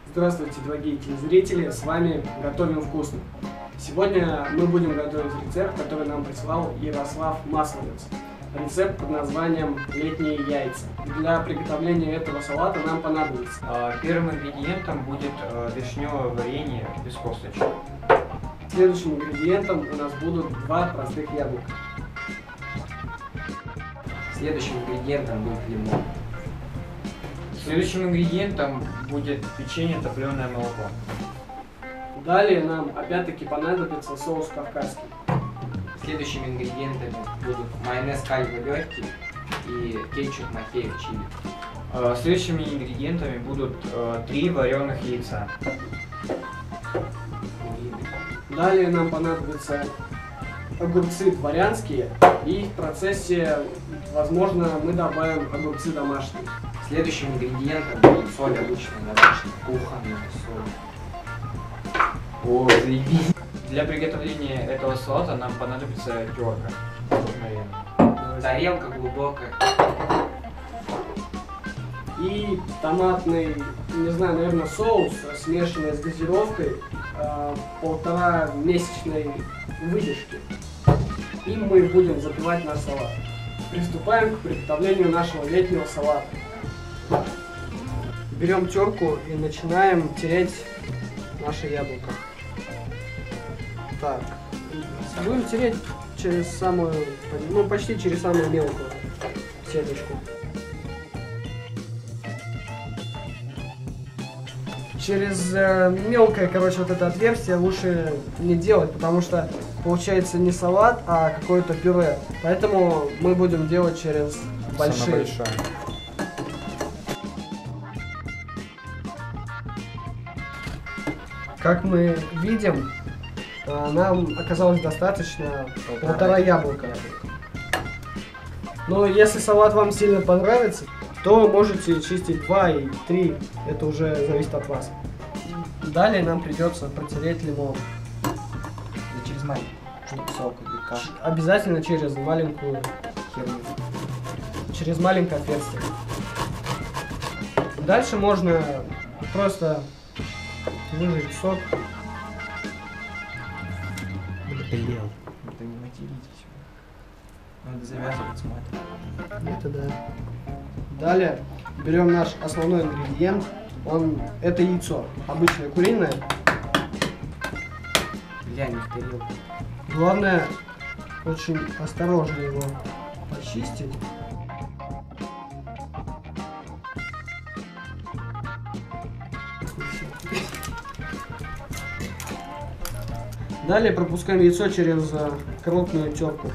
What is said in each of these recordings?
Здравствуйте, дорогие телезрители, с вами Готовим Вкусно. Сегодня мы будем готовить рецепт, который нам прислал Ярослав Масловец. Рецепт под названием «Летние яйца». Для приготовления этого салата нам понадобится. Первым ингредиентом будет вишневое варенье без косточек. Следующим ингредиентом у нас будут 2 простых яблока. Следующим ингредиентом будет лимон. Следующим ингредиентом будет печенье, топленое молоко. Далее нам опять-таки понадобится соус кавказский. Следующими ингредиентами будут майонез кальве легкий и кетчуп махеев чили. Следующими ингредиентами будут 3 вареных яйца. Далее нам понадобятся огурцы дворянские, и в процессе, возможно, мы добавим огурцы домашние. Следующим ингредиентом будет соль обычная, домашняя, кухонная соль. О, заебись! Для приготовления этого салата нам понадобится терка обыкновенная. Тарелка глубокая. И томатный, не знаю, наверное, соус, смешанный с газировкой, 1,5-месячной выдержки. И мы будем запивать наш салат. Приступаем к приготовлению нашего летнего салата. Берем терку и начинаем тереть наше яблоко. Так, будем тереть через самую, почти через самую мелкую сеточку. Через мелкое, вот это отверстие лучше не делать, потому что получается не салат, а какое-то пюре. Поэтому мы будем делать через большие. Как мы видим, нам оказалось достаточно 1,5 яблока. Но если салат вам сильно понравится, то вы можете чистить 2 и 3, это уже зависит от вас. Далее нам придется протереть лимон. И через маленький сок или кашу. Обязательно через маленькую херню. Через маленькое отверстие. Дальше можно просто выжать сок. Блин, это не материтесь. Надо завязывать с матерью. Это да. Далее берем наш основной ингредиент. Это яйцо. Обычное куриное. Я не в тарелку. Главное, очень осторожно его почистить. Далее пропускаем яйцо через крупную терку.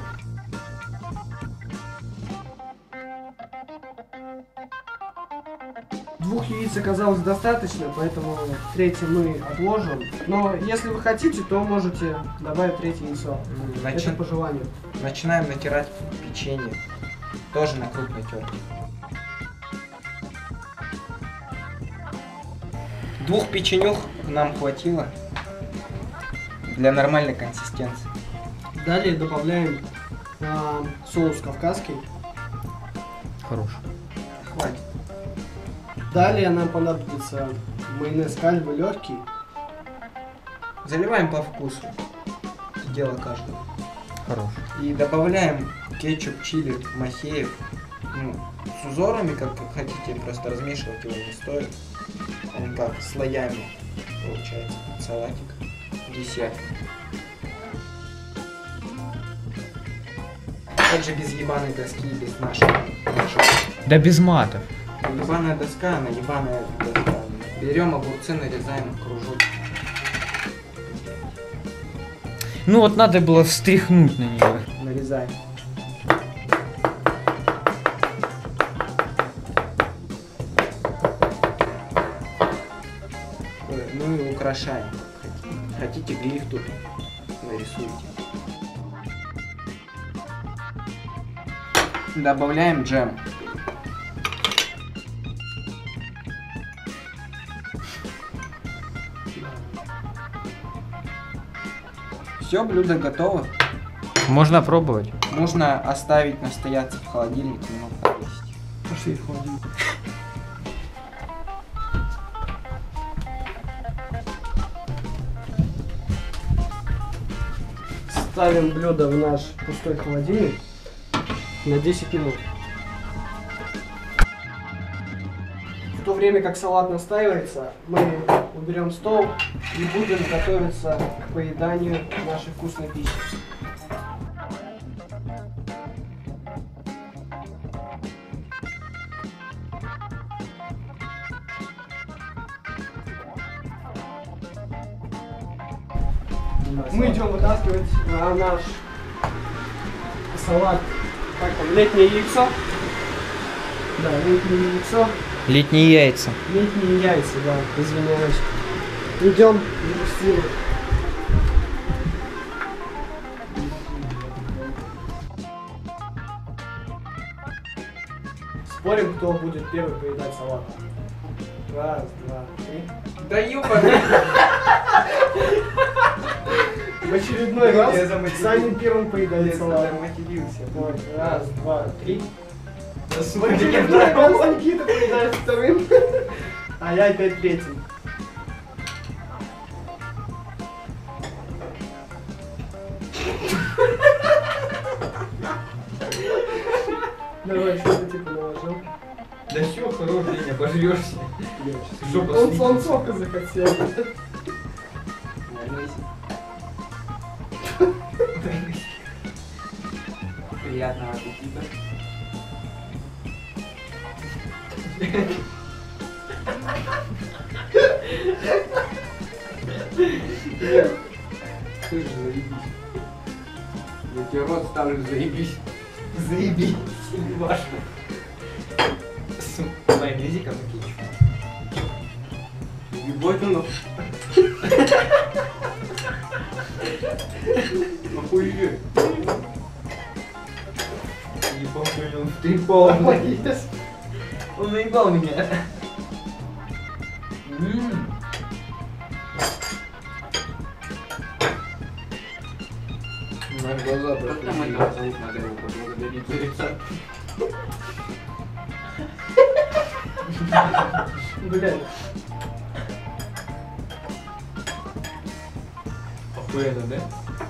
Двух яиц оказалось достаточно, поэтому третье мы отложим. Но если вы хотите, то можете добавить третье яйцо. Это по желанию. Начинаем натирать печенье. Тоже на крупной терке. 2 печенюх нам хватило для нормальной консистенции. Далее добавляем соус кавказский. Хороший. Хватит. Далее нам понадобится майонез кальве легкий. Заливаем по вкусу. Дело каждого. Хорош. И добавляем кетчуп чили махеев. С узорами, как хотите, просто размешивать его не стоит. Он как слоями получается. Салатик. Десерт. Также без ебаной доски, без нашего. Да без матов. Ебаная доска, она ебаная доска. Берем огурцы, нарезаем в кружок. Ну вот надо было встряхнуть на нее. Нарезаем. Ну и украшаем. Хотите глиф тут нарисуйте. Добавляем джем. Все, блюдо готово. Можно пробовать. Можно оставить настояться в холодильнике, немного повесить. Пошли в холодильник. ставим блюдо в наш пустой холодильник на 10 минут. В то время как салат настаивается, мы уберем стол и будем готовиться к поеданию нашей вкусной пищи. Мы идем вытаскивать наш салат, как там, летнее яйцо. Да, летнее яйцо. Летние яйца. Летние яйца, да, извиняюсь. Идем дегустируем. Спорим, кто будет первый поедать салат. Раз, два, три. Да ёбаный. В очередной раз Я заматерился. Саня первым поедает салат. матерился. Вот, раз, два, три. Да, В сука, очередной раз Никита поедает вторым. А я опять третьим. Давай, что-то типа наложил. Да все, хорош, не обожрешься. Жопа Он сока захотел. Приятного аппетита. Нет. Ты же заебись. Я тебе рот ставлю, заебись. Заебись. Важно. С майонезиком и кетчупом. Ебать он. Охуеть. Ебал, понял. Ты пол. Молодец. Он наебал меня. Наши глаза просто. Там это зовут, надо его поблагодарить за рецепт. Блядь. Охуенно, да?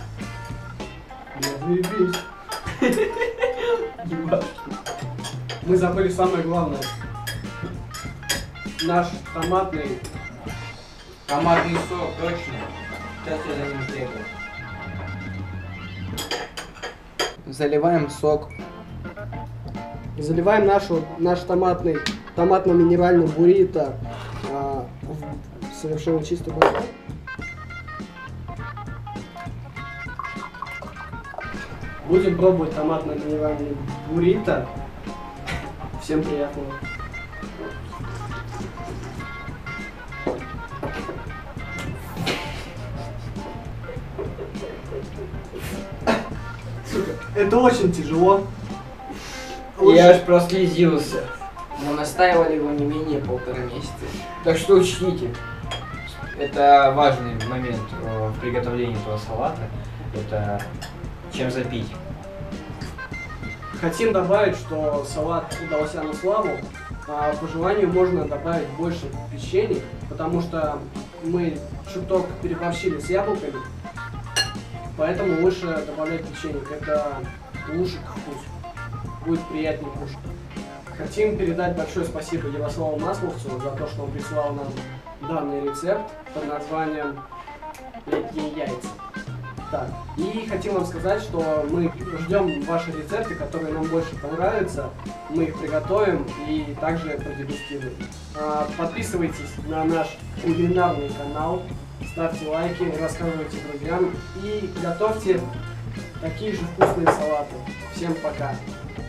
Блядь, заебись. Ебать. Мы забыли самое главное. Наш томатный. Томатный сок, точно. Сейчас я за ним бегаю. Заливаем сок. Заливаем наш томатно-минеральный буррито в совершенно чистый бокал. Будем пробовать томатно-минеральный буррито. Всем приятного. Сука, это очень тяжело. Я аж прослезился. Мы настаивали его не менее 1,5 месяца. Так что учтите. Это важный момент в приготовлении этого салата. Это чем запить. Хотим добавить, что салат удался на славу, а по желанию можно добавить больше печенья, потому что мы чуток переборщили с яблоками, поэтому лучше добавлять печенье, это лучше к вкусу, будет приятнее кушать. Хотим передать большое спасибо Ярославу Масловцу за то, что он прислал нам данный рецепт под названием «Летние яйца». Так, и хотим вам сказать, что мы ждем ваши рецепты, которые нам больше понравятся. Мы их приготовим и также продегустируем. Подписывайтесь на наш кулинарный канал, ставьте лайки, рассказывайте друзьям и готовьте такие же вкусные салаты. Всем пока!